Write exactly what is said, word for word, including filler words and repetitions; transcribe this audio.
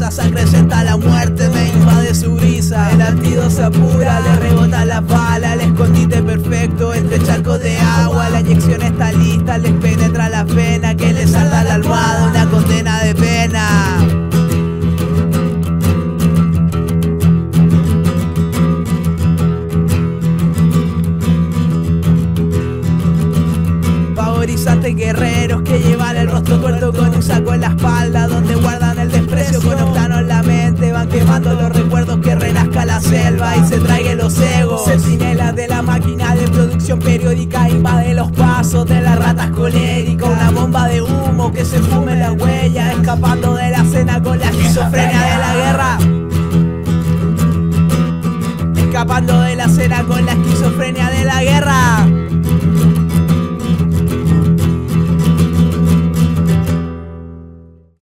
mientras acrecenta la muerte me invade su brisa. El latido se apura, le rebota la bala, el escondite perfecto entre charcos de agua. La inyección está lista, les penetra la pena, que les salta la almohada, una condena de pena. Pavorizantes guerreros que llevan el rostro tuerto con un saco en la espalda, donde guardan el desprecio con octano en la mente. Van quemando los recuerdos, que renazca la selva y se traigan los egos. Centinelas de la máquina de producción periódica invade los pasos de las ratas coléricas. Una bomba de humo que se fume la huella, escapando de la escena con la esquizofrenia de la guerra. Escapando de la escena con la esquizofrenia de la guerra.